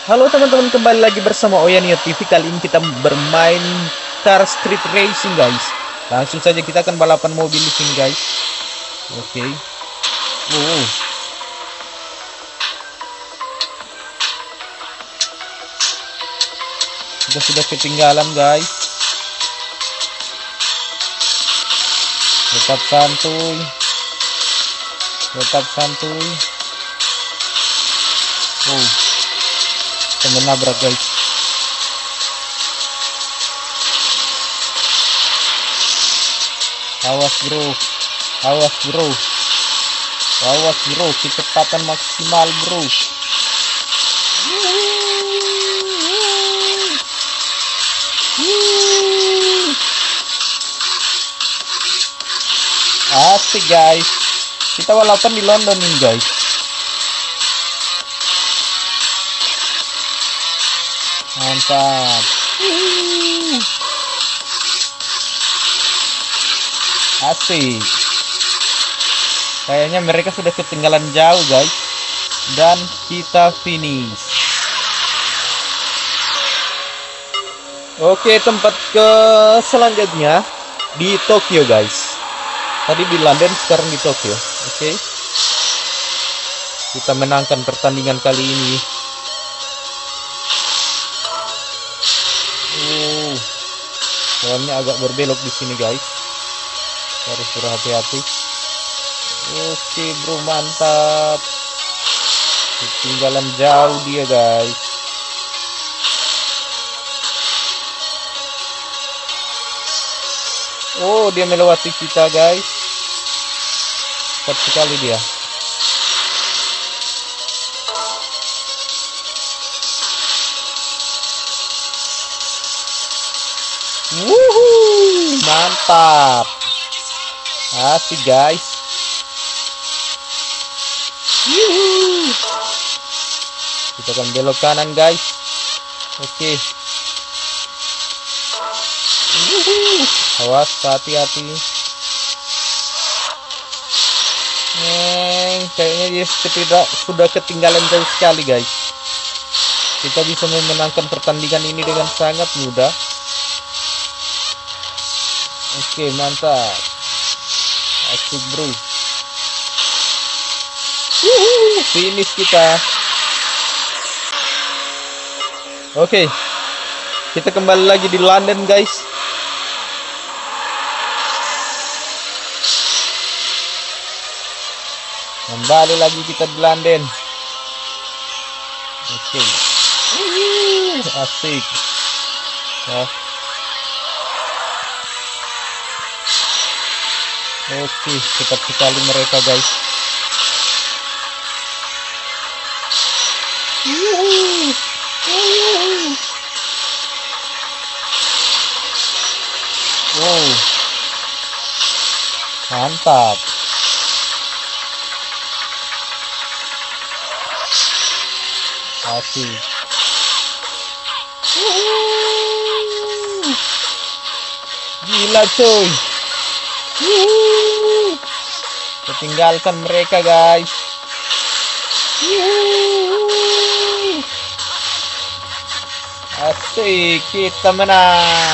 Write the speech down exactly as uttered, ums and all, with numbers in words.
Halo teman-teman, kembali lagi bersama Oyanio T V. Kali ini kita bermain Car Street Racing, guys. Langsung saja kita akan balapan mobil di sini, guys. Oke. Okay. Oh. Kita sudah ketinggalan, guys. Tetap santuy. Tetap santuy. Oh. Kita menabrak, guys. Awas bro, awas bro, awas bro, kecepatan maksimal bro. Asik, guys. Kita balapan di London nih, guys. Mantap. Asik. Kayaknya mereka sudah ketinggalan jauh, guys. Dan kita finish. Oke, tempat ke selanjutnya di Tokyo, guys. Tadi di London, sekarang di Tokyo. Oke. Kita menangkan pertandingan kali ini. Jalannya agak berbelok di sini, guys. Harus berhati-hati. Oke bro, mantap. Ketinggalan jauh dia, guys. Oh, dia melewati kita, guys. Cepat sekali dia. Wuhuu, mantap. Asik, guys. Yuhu. Kita akan belok kanan, guys. Oke. Yuhu. Awas, hati-hati. Neng, kayaknya dia tidak sudah ketinggalan jauh sekali, guys. Kita bisa memenangkan pertandingan ini dengan sangat mudah. Oke, mantap. Asik bro. Wuhu, finish kita. Oke, kita kembali lagi di London, guys. Kembali lagi kita di London. Oke. Wuhu, asik. Nah. Oke, cepat sekali mereka, guys. Yuhu. Yuhu. Wow, mantap. Asik. Yuhu. Gila, coy. Yuhu. Ketinggalkan mereka, guys. Yuhu. Asik, kita menang.